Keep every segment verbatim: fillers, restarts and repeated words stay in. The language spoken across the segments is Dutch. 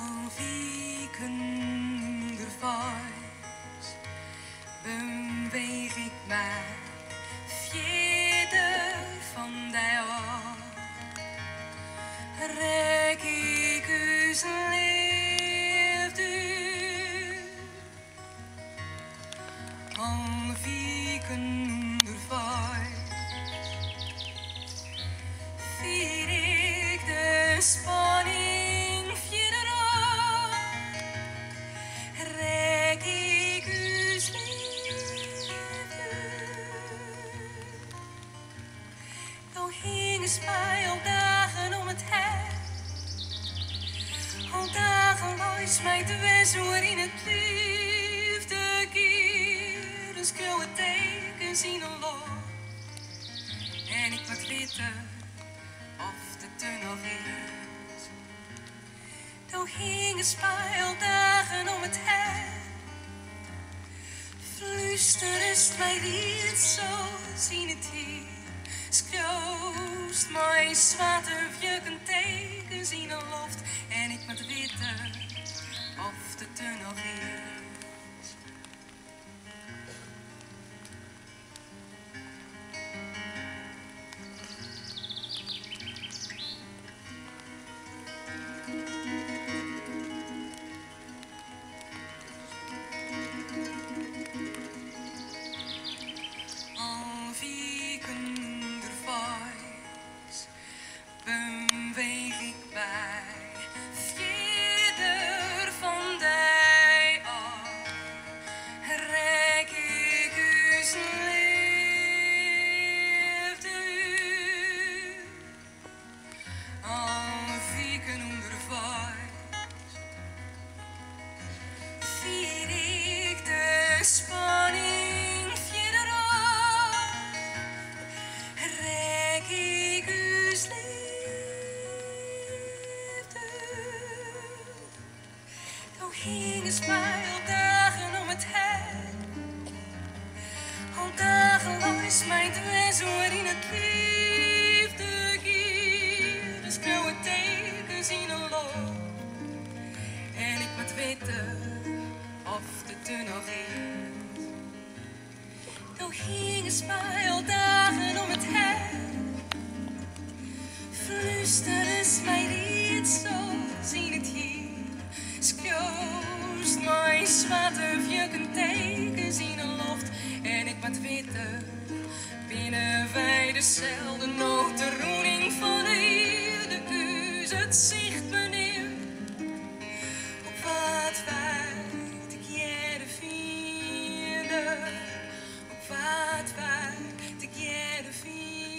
Wie kindervijs beweeg ik mij verder van die af. Rek ik uw liefde aan wie kindervijs vier ik de spanning verder af. Rek ik uw liefde. Dan hingen mij al dagen om het hart. Al dagen langs mij dwars door in het liefde keer. Dus grauwe tekens in een loop. En ik moet weten of het er nog is. Dan hingen mij al dagen om het hart. Fluisteren mij niet zo zien het hier. Skoost mijn zwaarte vjukken tekens in de lucht. En ik moet weten of het er nog is. Al wie kindervijs beweeg ik mij verder van die af. Rek ik uw liefde aan wie kindervijs vier ik de spanning verder af. Rek ik uw liefde. Dan hingen mij al dagen om het hart. Al dagen langs mijn dwars door in het liefde gier. Dus grauwe tekens in een loop. En ik moet weten of het er nog is. Dan hingen mij al dagen om het hart. Fluisteren mij niet zo zien het hier. Skoost mijn zwarte vjukken tekens in de lucht. En ik moet weten, binnen wij dezelfde nood, de roering van de Heerde U's het zicht meneer. Op wat wij te keren vinden, op wat wij te keren vinden.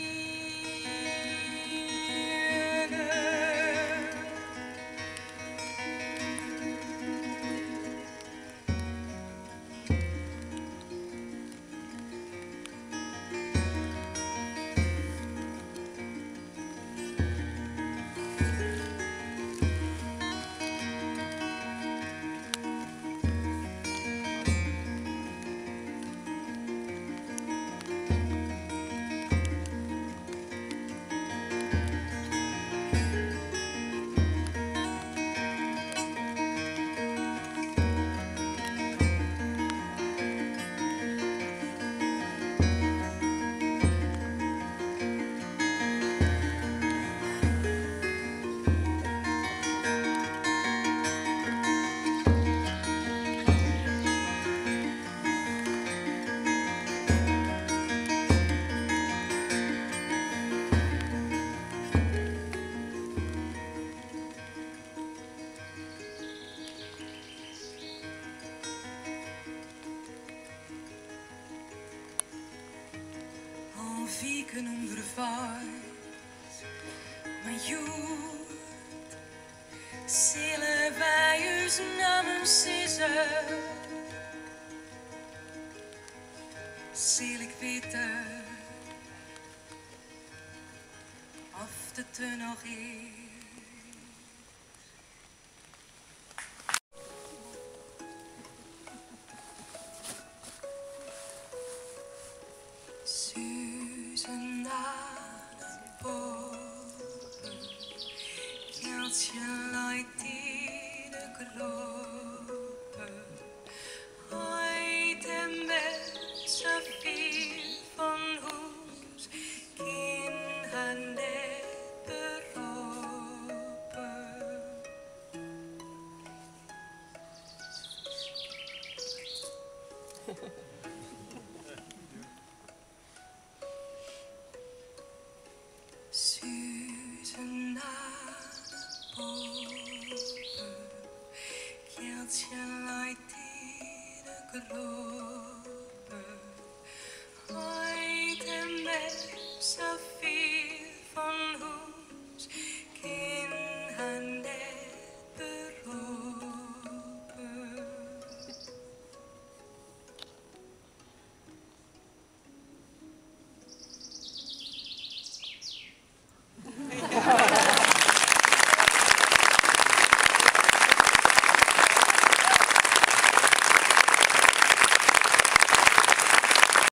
Vieken onder vijs, maar jood, zullen wij uw namen zingen? Zal ik weten of het er nog is? Susan aan het boven, keeltje luidt in gelopen. Ooit en met zoveel van ons kind gaan net beropen. Suzen naar boven, keeltje luidt in de gelopen.